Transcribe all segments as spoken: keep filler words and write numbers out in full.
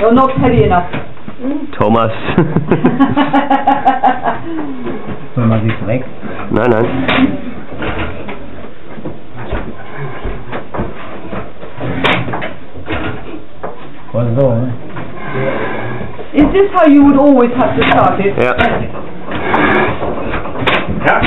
You're not heavy enough. Thomas. Thomas ist weg. Nein, nein. Was so, ne? Is this how you would always have to start it? Ja. Ja.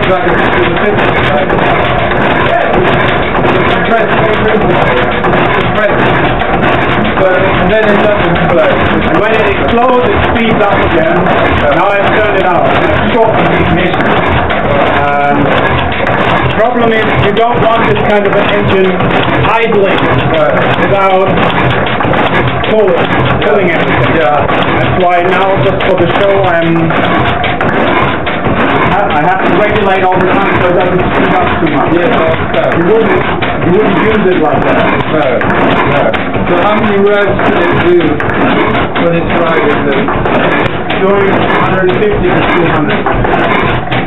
like a, it's a physics, right? Just press, just press. But, and then it doesn't explode. And when it explodes, it speeds up again. Now I've turned it out. I've stopped the ignition. Um, the problem is you don't want this kind of an engine idling without full, filling everything. Yeah. That's why now, just for the show, I'm I have to regulate all the time so it doesn't speed up too much. Yes, so you wouldn't you wouldn't use it like that. No, no. So how many revs can it do when it's driving? Doing one hundred fifty to two hundred.